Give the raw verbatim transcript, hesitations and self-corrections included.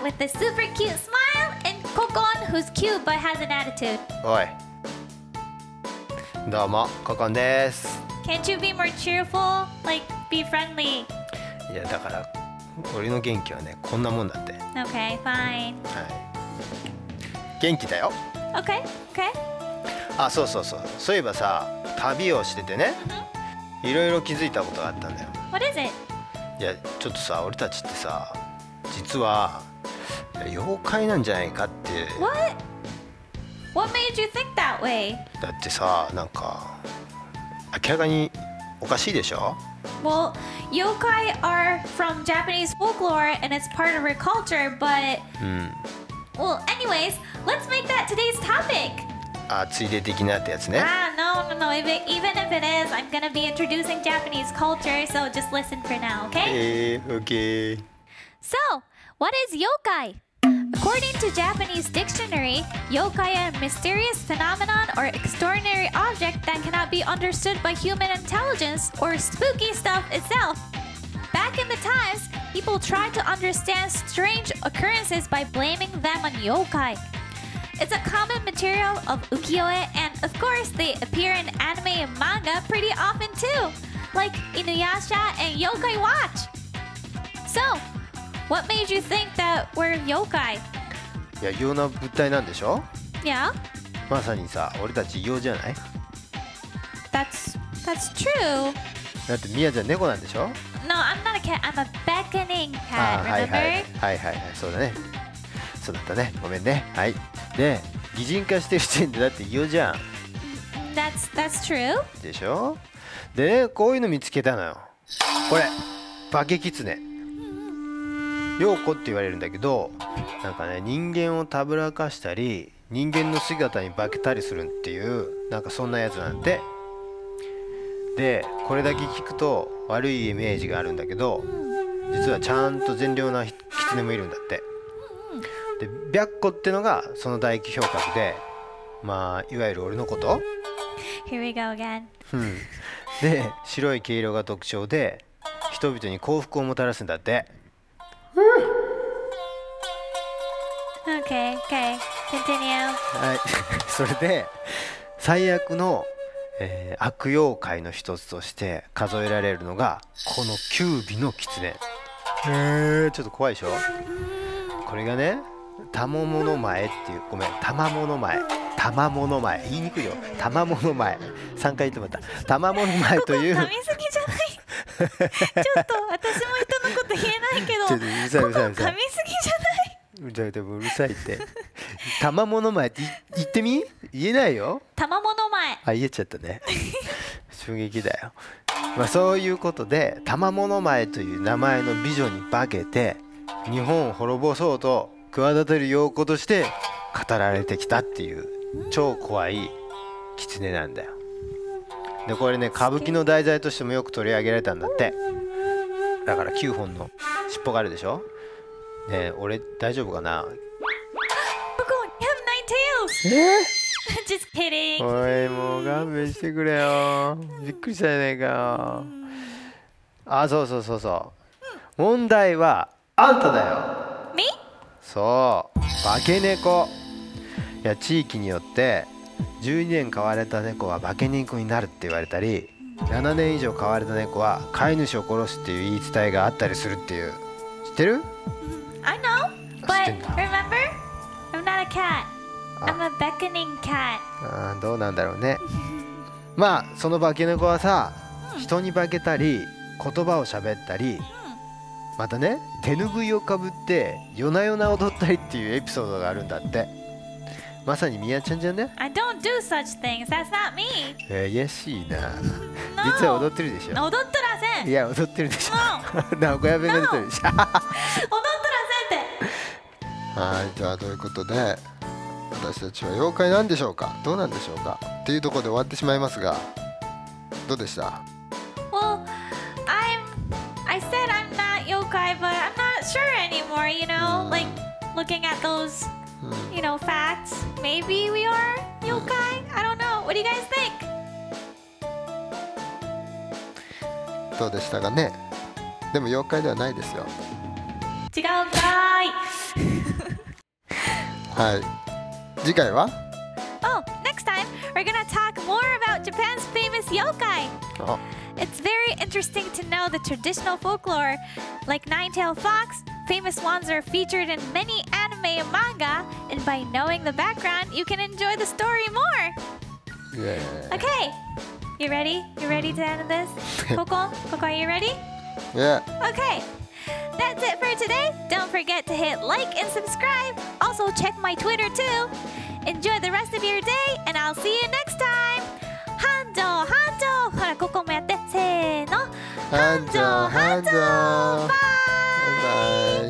with the super cute smile, and Kokon, who's cute but has an attitude. おい、どうもココンです。 Can't you be more cheerful? Like, be friendly. いやだから俺の元気はねこんなもんだって。 Okay, fine. はい、元気だよ。 Okay, okay. あ、そうそうそう、そういえばさ、旅をしててね、いろいろ気づいたことがあったんだよ。 What is it? いやちょっとさ、俺たちってさ、実は妖怪なんじゃないかって。 What? What made you think that way? だってさ、なんか明らかにおかしいでしょ。 Well, yokai are from Japanese folklore and it's part of our culture, but うん。 well, anyways, let's make that today's topic. あ、ついで的なってやつね。 Ah, no, no, no. If it, even if it is, I'm gonna be introducing Japanese culture, so just listen for now, okay? えー、オッケー。 So, what is yokai? According to Japanese dictionary, yokai are a mysterious phenomenon or extraordinary object that cannot be understood by human intelligence or spooky stuff itself. Back in the times, people tried to understand strange occurrences by blaming them on yokai. It's a common material of ukiyo-e, and of course, they appear in anime and manga pretty often too, like Inuyasha and Yokai Watch. So, what made you think that we're yokai? いや、異様な物体なんでしょ。 Yeah, まさにさ、俺たち異様じゃない。 that's that's true. だってミヤちゃん猫なんでしょ。 No, I'm not a cat. I'm a beckoning あ cat. ー、はい Remember? はいはいはいはい、そうだね。そうだったね、ごめんね。はい。で、擬人化してる時点でだって異様じゃん。 That's that's true. でしょ。でね、こういうの見つけたのよ。これ化け狐陽子って言われるんだけど、なんかね、人間をたぶらかしたり人間の姿に化けたりするっていう、なんかそんなやつなんて。でこれだけ聞くと悪いイメージがあるんだけど、実はちゃんと善良な狐もいるんだって。で白虎ってのがその大表格で、まあいわゆる俺のこと。 Here we go again. うんで白い毛色が特徴で人々に幸福をもたらすんだって。 Okay, okay. Continue. はいそれで最悪の、えー悪妖怪の一つとして数えられるのがこの九尾の狐。へー、ちょっと怖いでしょ。これがね、たももの前っていう、ごめん、たまもの前、たまもの前、言いにくいよ、たまもの前、さんかい言ってもらった、たまもの前という。 噛みすぎじゃない。ちょっと私も人のこと言えないけど、 ちょっとうるさいうるさいうるさい噛みすぎじゃない。 うるさい、でもうるさいって。たまもの前って言ってみ、言えないよ。 たまもの前。 あ、言えちゃったね。衝撃だよ。まあそういうことで、たまもの前という名前の美女に化けて日本を滅ぼそうと企てる妖狐として語られてきたっていう超怖い狐なんだよ。でこれね、歌舞伎の題材としてもよく取り上げられたんだって。だからきゅうほんの尻尾があるでしょ。ねえ、俺大丈夫かな。 Kokon, you have nine tails. え Just kidding. おい、もう勘弁してくれよ。びっくりしたじゃねえかよ。あ、そうそうそうそう、問題はあんただよ。 Me? そう、化け猫。いや、地域によってじゅうにねん飼われた猫は化け猫になるって言われたり、ななねん以上飼われた猫は飼い主を殺すっていう言い伝えがあったりするっていう。知ってる？ I know, but remember, I'm not a cat. I'm a beckoning cat. あー、どうなんだろうね。まあその化け猫はさ、人に化けたり言葉を喋ったり、またね、手ぬぐいをかぶって夜な夜な踊ったりっていうエピソードがあるんだって。まさにみやちゃんじゃんね。 I don't do such things. That's not me. えー、怪しいな。 No. 実は踊ってるでしょ。 踊ってらせん。 いや、踊ってるでしょ。 No. 名古屋弁が出てるでしょ。 踊ってらせんって。 はい、じゃあということで私たちは妖怪なんでしょうか、どうなんでしょうかっていうところで終わってしまいますが、どうでした？ Well, I'm. I said I'm not yokai, but I'm not sure anymore. You know, like looking at those, you know, facts. Maybe we are yokai. I don't know. What do you guys think? どうでしたかね。でも妖怪ではないですよ。 違うかーい。 はい。次回は Oh, next time we're gonna talk more about Japan's famous yokai. あ It's very interesting to know the traditional folklore. Like Nine-tailed Fox, famous ones are featured in many anime and manga, and by knowing the background, you can enjoy the story more. Yeah. Okay, you ready? You ready to end this? Coco, Coco, are you ready? Yeah. Okay, that's it for today. Don't forget to hit like and subscribe. Also, check my Twitter too. Enjoy the rest of your day, and I'll see you next time. 繁盛繁盛。ほら、ここもやって。せーの。 繁盛繁盛。 バイ。 バイバイ。